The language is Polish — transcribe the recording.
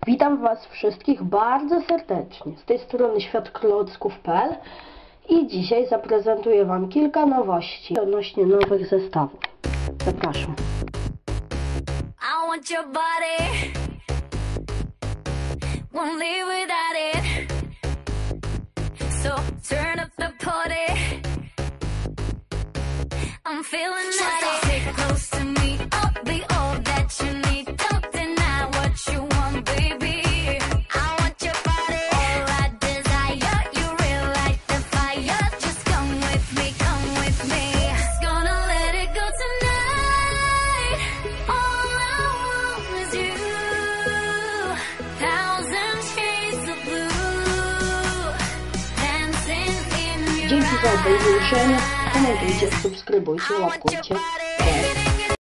Witam Was wszystkich bardzo serdecznie. Z tej strony światklocków.pl i dzisiaj zaprezentuję Wam kilka nowości odnośnie nowych zestawów. Zapraszam. I want your body, won't live without it. So turn up the party, I'm feeling naughty. Sit close to me, I'll be all that you need. Don't deny what you want, baby. I want your body, all I desire. You real like the fire. Just come with me, come with me. Just gonna let it go tonight. All I want is you. Thousand shades of blue, dancing in your Dzięki za eyes. obejrzenie. Komentujcie, subskrybujcie, łapkujcie. Cześć.